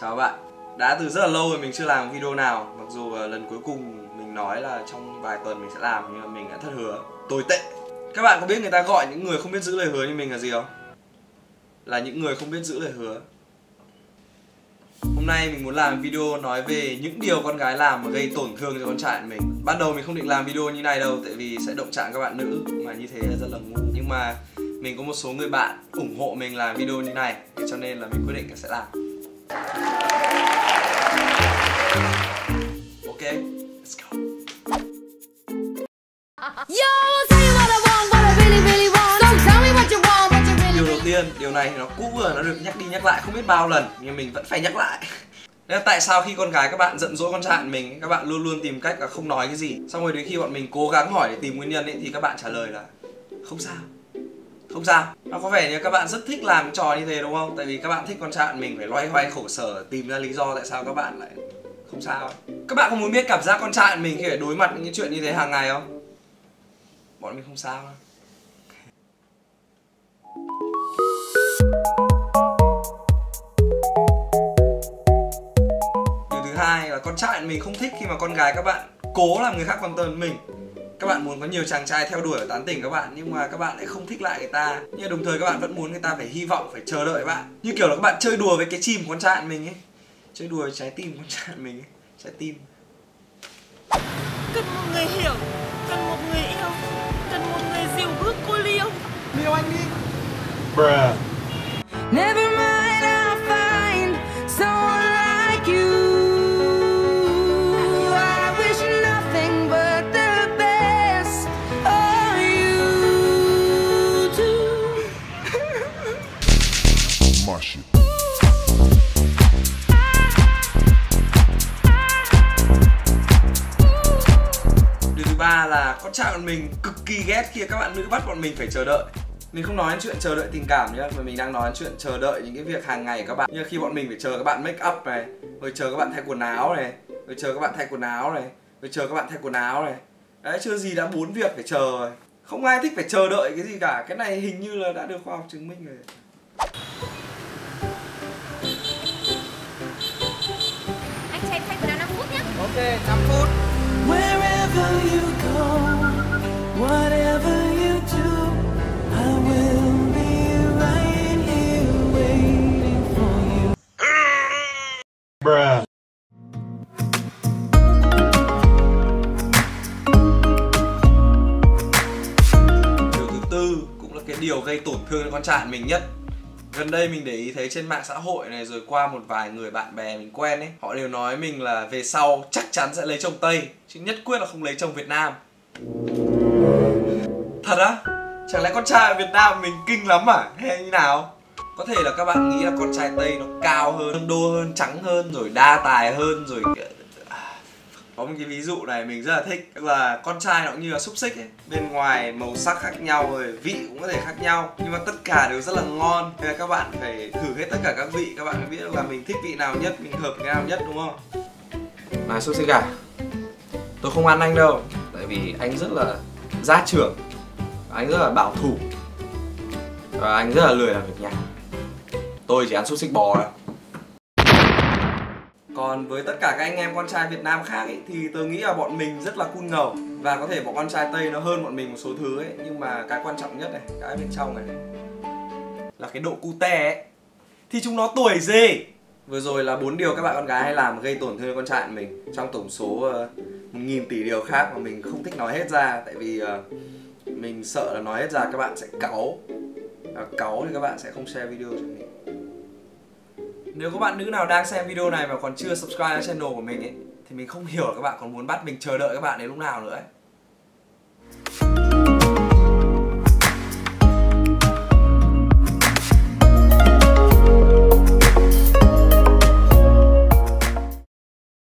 Chào bạn. Đã từ rất là lâu rồi mình chưa làm video nào. Mặc dù lần cuối cùng mình nói là trong vài tuần mình sẽ làm, nhưng mà mình đã thất hứa. Tồi tệ. Các bạn có biết người ta gọi những người không biết giữ lời hứa như mình là gì không? Là những người không biết giữ lời hứa. Hôm nay mình muốn làm video nói về những điều con gái làm mà gây tổn thương cho con trai mình. Ban đầu mình không định làm video như này đâu, tại vì sẽ động chạm các bạn nữ, mà như thế là rất là ngu. Nhưng mà mình có một số người bạn ủng hộ mình làm video như này, cho nên là mình quyết định là sẽ làm. Ok, let's go. Điều đầu tiên, điều này thì nó cũ rồi, nó được nhắc đi nhắc lại không biết bao lần, nhưng mình vẫn phải nhắc lại. Đấy là tại sao khi con gái các bạn giận dỗi con trai mình, các bạn luôn luôn tìm cách là không nói cái gì. Xong rồi đến khi bọn mình cố gắng hỏi để tìm nguyên nhân ấy, thì các bạn trả lời là không sao. Không sao. Nó có vẻ như các bạn rất thích làm cái trò như thế đúng không? Tại vì các bạn thích con trai mình phải loay hoay khổ sở tìm ra lý do tại sao các bạn lại không sao ấy. Các bạn có muốn biết cảm giác con trai mình khi phải đối mặt những chuyện như thế hàng ngày không? Bọn mình không sao đâu. Điều thứ hai là con trai mình không thích khi mà con gái các bạn cố làm người khác quan tâm đến mình. Các bạn muốn có nhiều chàng trai theo đuổi và tán tỉnh các bạn, nhưng mà các bạn lại không thích lại người ta. Nhưng đồng thời các bạn vẫn muốn người ta phải hy vọng, phải chờ đợi bạn. Như kiểu là các bạn chơi đùa với cái chim của con trai mình ấy. Chơi đùa với trái tim của con trai mình ấy. Trái tim. Cần một người hiểu, cần một người yêu, cần một người dìu bước cô liêu. Liêu anh đi. Bruh. Never mind, I'll find someone like you. I wish nothing but the best for you too. Marsh it. Điều thứ ba là con trai bọn mình cực kỳ ghét khi các bạn nữ bắt bọn mình phải chờ đợi. Mình không nói đến chuyện chờ đợi tình cảm nhá, mà mình đang nói đến chuyện chờ đợi những cái việc hàng ngày của các bạn. Như khi bọn mình phải chờ các bạn make up này, rồi chờ các bạn thay quần áo này, rồi chờ các bạn thay quần áo này, rồi chờ các bạn thay quần áo này. Đấy, chưa gì đã 4 việc phải chờ rồi. Không ai thích phải chờ đợi cái gì cả. Cái này hình như là đã được khoa học chứng minh rồi. Anh cho em thay quần áo 5 phút nhé. Ok, 5 phút. Wherever you go, whatever you do, I will be right here waiting for you. Bruh. Điều thứ tư cũng là cái điều gây tổn thương cho con trai mình nhất. Gần đây mình để ý thấy trên mạng xã hội này, rồi qua một vài người bạn bè mình quen ấy, họ đều nói mình là về sau chắc chắn sẽ lấy chồng Tây, chứ nhất quyết là không lấy chồng Việt Nam. Thật á? Chẳng lẽ con trai ở Việt Nam mình kinh lắm à? Hay như nào? Có thể là các bạn nghĩ là con trai Tây nó cao hơn, đô hơn, trắng hơn, rồi đa tài hơn, rồi... Có một cái ví dụ này mình rất là thích, là con trai nó cũng như là xúc xích ấy. Bên ngoài màu sắc khác nhau, rồi vị cũng có thể khác nhau, nhưng mà tất cả đều rất là ngon. Nên là các bạn phải thử hết tất cả các vị, các bạn mới biết là mình thích vị nào nhất, mình hợp cái nào nhất, đúng không? Mà xúc xích à, tôi không ăn anh đâu. Tại vì anh rất là gia trưởng, anh rất là bảo thủ, và anh rất là lười làm việc nhà. Tôi chỉ ăn xúc xích bò thôi. Còn với tất cả các anh em con trai Việt Nam khác ấy, thì tôi nghĩ là bọn mình rất là cool ngầu. Và có thể bọn con trai Tây nó hơn bọn mình một số thứ ấy. Nhưng mà cái quan trọng nhất này, cái bên trong này, là cái độ cute ấy. Thì chúng nó tuổi gì? Vừa rồi là 4 điều các bạn con gái hay làm gây tổn thương con trai mình, trong tổng số 1000 tỷ điều khác mà mình không thích nói hết ra. Tại vì mình sợ là nói hết ra các bạn sẽ cáu. Cáu thì các bạn sẽ không share video cho mình. Nếu có bạn nữ nào đang xem video này mà còn chưa subscribe đến channel của mình ấy, thì mình không hiểu là các bạn còn muốn bắt mình chờ đợi các bạn đến lúc nào nữa ấy.